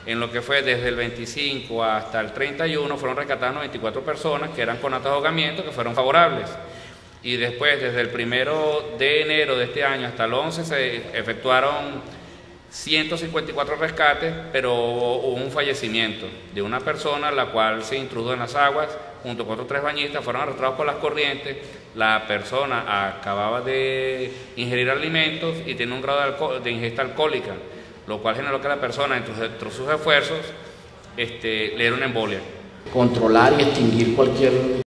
En lo que fue desde el 25 hasta el 31 fueron rescatadas 94 personas que eran con actos de ahogamiento que fueron favorables. Y después, desde el 1 de enero de este año hasta el 11, se efectuaron 154 rescates, pero hubo un fallecimiento de una persona, la cual se introdujo en las aguas, junto con otros 3 bañistas, fueron arrastrados por las corrientes. La persona acababa de ingerir alimentos y tenía un grado de ingesta alcohólica, lo cual generó que la persona, entre sus esfuerzos, le diera una embolia. Controlar y extinguir cualquier